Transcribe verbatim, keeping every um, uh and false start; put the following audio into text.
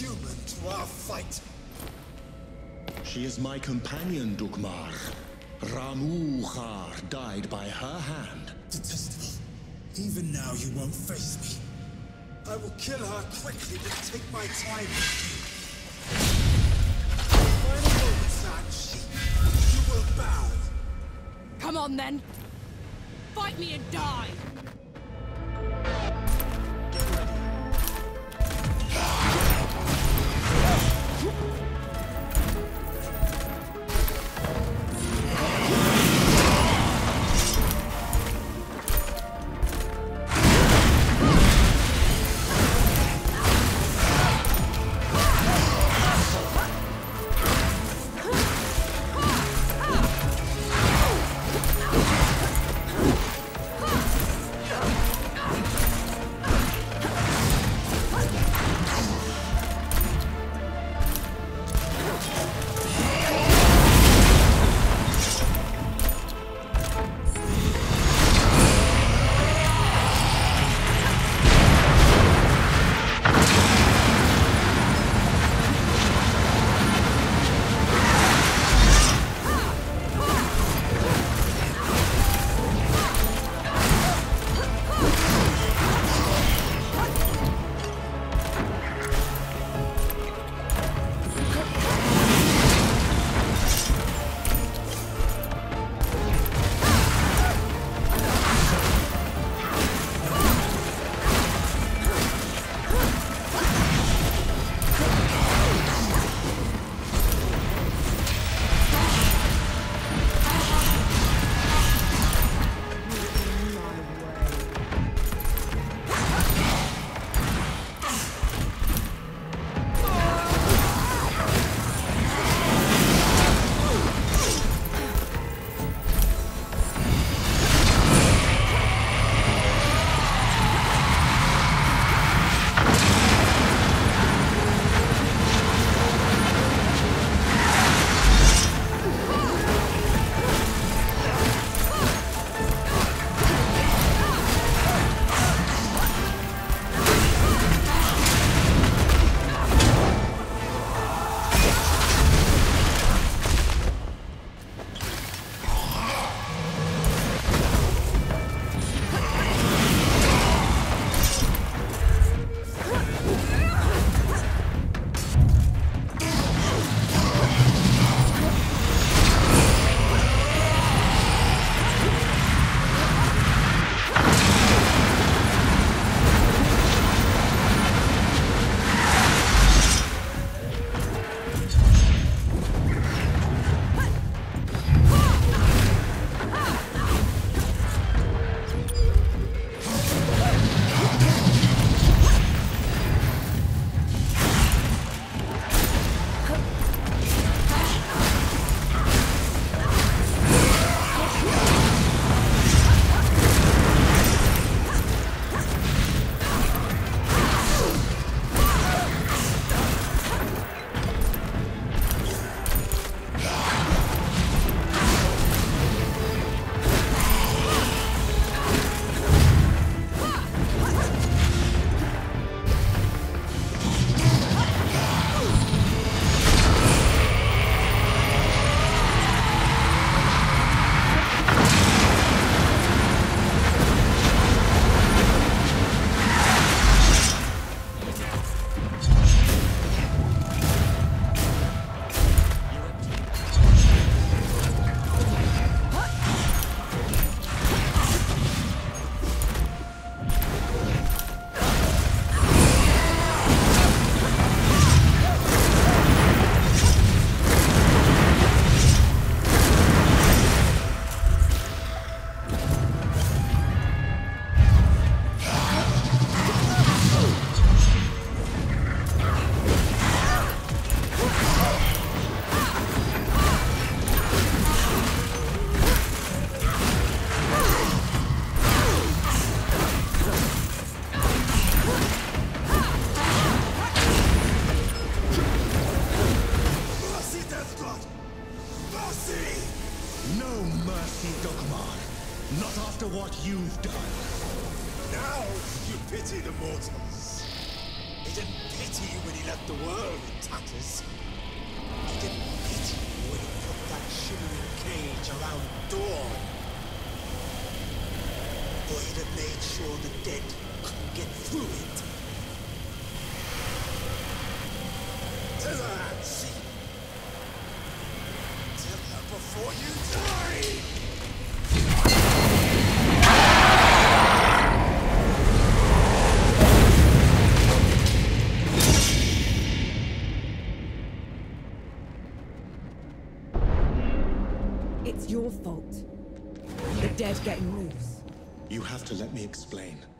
human to our fight. She is my companion, Dukmar. Ramuhar died by her hand. Detestable. Even now you won't face me. I will kill her quickly, but take my time. Final moments, Angie. You will bow. Come on then. Fight me and die. What you've done. Now you pity the mortals. He didn't pity you when he left the world in tatters. He didn't pity you when he put that shimmering cage around Dawn. Or he'd have made sure the dead couldn't get through it. Tell her, Hansi. Tell her before you die! It's your fault. The dead getting loose. You have to let me explain.